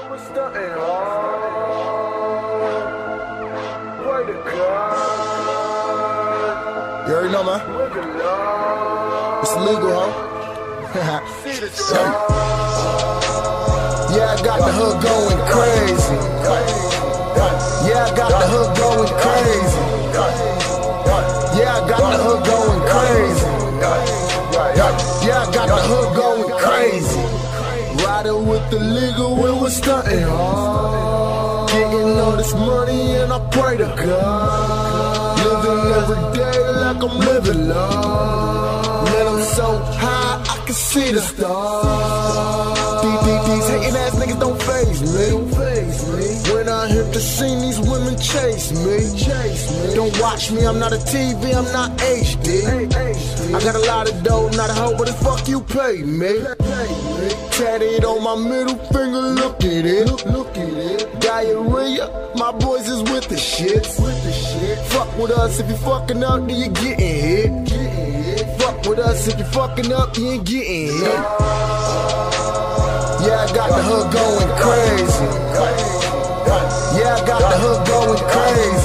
was stunting hard. Word to God. You already know, man. It's illegal, huh? Yeah, I got the hood going crazy. Yeah, I got the hood going crazy. Yeah, I got the hood going crazy. Yeah, I got the hood going crazy. Riding with the legal, we was stunting hard. Getting all this money and I pray to God. Living every day like I'm living love. Man, I'm so high, I can see the stars. These hating ass niggas don't faze me. When I hit the scene, these women chase me. Don't watch me, I'm not a TV, I'm not HD. I got a lot of dough, not a hoe, but the fuck you pay me. Tatted on my middle finger, look at it. Diarrhea, my boys is with the shit. Fuck with us if you fucking up, then you getting hit. Fuck with us if you fucking up, you ain't getting hit. Yeah, I got the hood going crazy. Yeah, I got the hood going crazy.